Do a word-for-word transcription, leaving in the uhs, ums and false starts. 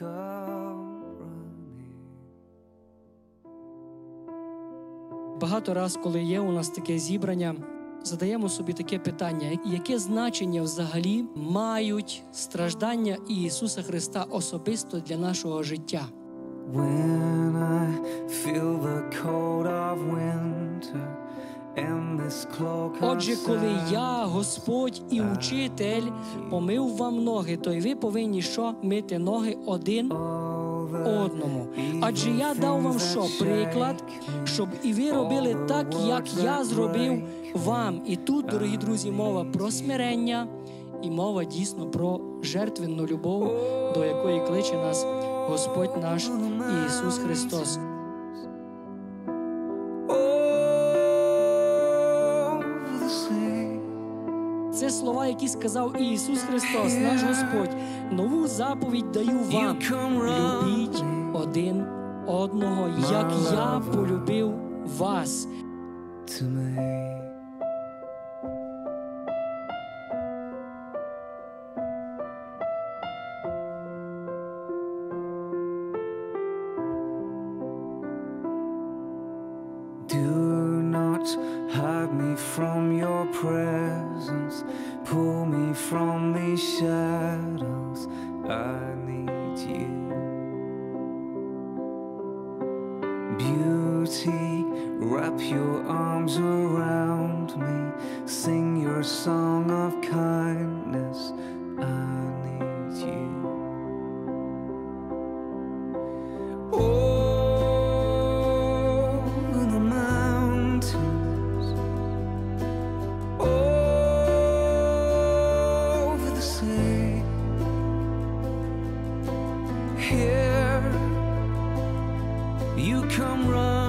Багато раз, коли є у нас таке зібрання, задаємо собі таке питання: яке значення взагалі мають страждання Ісуса Христа особисто для нашого життя? When I feel the cold of winter and this cloak of Отже, коли я, Господь і Учитель, помив вам ноги, то й ви повинні що? Мити ноги один одному. Адже я дав вам що? Приклад, щоб і ви робили так, як я зробив вам. І тут, дорогі друзі, мова про смирення і мова дійсно про жертвенну любов, до якої кличе нас Господь наш Ісус Христос. Це слова, які сказав Ісус Христос, наш Господь. Нову заповідь даю вам: любіть один одного, як я полюбив вас. Do not hide me from your presence, pull me from these shadows. I need you. Beauty, wrap your arms around me, sing your song of kindness. I need you. Oh, here you come running.